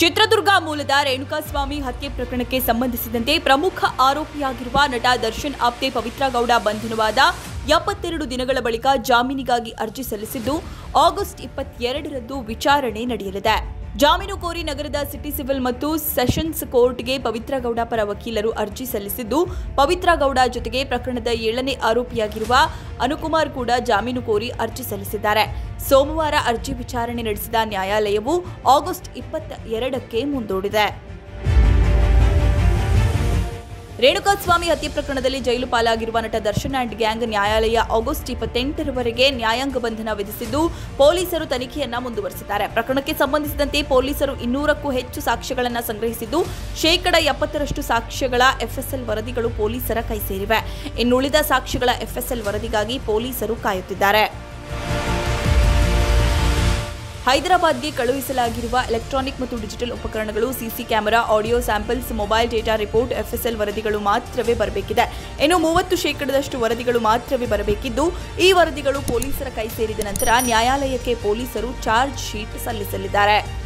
ಚಿತ್ರದುರ್ಗ ಮೂಲದ ರೇಣುಕಾಸ್ವಾಮಿ ಹತ್ಯೆ ಪ್ರಕರಣಕ್ಕೆ ಸಂಬಂಧಿಸಿದಂತೆ ಪ್ರಮುಖ ಆರೋಪಿಯಾಗಿರುವ ನಟ ದರ್ಶನ್ ಆಪ್ತೆ ಪವಿತ್ರ ಗೌಡ ಬಂಧನವಾದ 72 ದಿನಗಳ ಬಳಿಕ ಜಾಮೀನಿಗಾಗಿ ಅರ್ಜಿ ಸಲ್ಲಿಸಿದ್ದು ಆಗಸ್ಟ್ 22ರಂದು ವಿಚಾರಣೆ ನಡೆಯಲಿದೆ. ಜಾಮೀನು ಕೋರಿ ನಗರದ ಸಿಟಿ ಸಿವಿಲ್ ಮತ್ತು ಸೆಷನ್ಸ್ ಕೋರ್ಟ್ಗೆ ಪವಿತ್ರ ಗೌಡ ಪರ ವಕೀಲರು ಅರ್ಜಿ ಸಲ್ಲಿಸಿದ್ದು, ಪವಿತ್ರ ಗೌಡ ಜೊತೆಗೆ ಪ್ರಕರಣದ 7ನೇ ಆರೋಪಿಯಾಗಿರುವ ಅನುಕುಮಾರ್ ಕೂಡ ಜಾಮೀನು ಕೋರಿ ಅರ್ಜಿ ಸಲ್ಲಿಸಿದ್ದಾರೆ. ಸೋಮವಾರ ಅರ್ಜಿ ವಿಚಾರಣೆ ನಡೆಸಿದ ನ್ಯಾಯಾಲಯವು ಆಗಸ್ಟ್ 22ಕ್ಕೆ ಮುಂದೂಡಿದೆ. ರೇಣುಕಾಸ್ವಾಮಿ ಹತ್ಯೆ ಪ್ರಕರಣದಲ್ಲಿ ಜೈಲು ಪಾಲಾಗಿರುವ ನಟ ದರ್ಶನ್ ಅಂಡ್ ಗ್ಯಾಂಗ್ ನ್ಯಾಯಾಲಯ ಆಗಸ್ಟ್ 28ರವರೆಗೆ ನ್ಯಾಯಾಂಗ ಬಂಧನ ವಿಧಿಸಿದ್ದು, ಪೊಲೀಸರು ತನಿಖೆಯನ್ನ ಮುಂದುವರೆಸಿದ್ದಾರೆ. ಪ್ರಕರಣಕ್ಕೆ ಸಂಬಂಧಿಸಿದಂತೆ ಪೊಲೀಸರು 200ಕ್ಕೂ ಹೆಚ್ಚು ಸಾಕ್ಷ್ಯಗಳನ್ನು ಸಂಗ್ರಹಿಸಿದ್ದು, 70% ಸಾಕ್ಷ್ಯಗಳ ಎಫ್ಎಸ್ಎಲ್ ವರದಿಗಳು ಪೊಲೀಸರ ಕೈ ಸೇರಿವೆ. ಇನ್ನುಳಿದ ಸಾಕ್ಷ್ಯಗಳ ಎಫ್ಎಸ್ಎಲ್ ವರದಿಗಾಗಿ ಪೊಲೀಸರು ಕಾಯುತ್ತಿದ್ದಾರೆ. ಹೈದರಾಬಾದ್ಗೆ ಕಳುಹಿಸಲಾಗಿರುವ ಎಲೆಕ್ಟ್ರಾನಿಕ್ ಮತ್ತು ಡಿಜಿಟಲ್ ಉಪಕರಣಗಳು, CC camera, audio samples, mobile data report, FSL ವರದಿಗಳು ಮಾತ್ರವೇ ಬರಬೇಕಿದೆ. ಇನ್ನು 30% ವರದಿಗಳು ಮಾತ್ರವೇ ಬರಬೇಕಿದ್ದು, ಈ ವರದಿಗಳು ಪೊಲೀಸರ ಕೈ ಸೇರಿದ ನಂತರ ನ್ಯಾಯಾಲಯಕ್ಕೆ ಪೊಲೀಸರು ಚಾರ್ಜ್ ಶೀಟ್ ಸಲ್ಲಿಸಲಿದ್ದಾರೆ.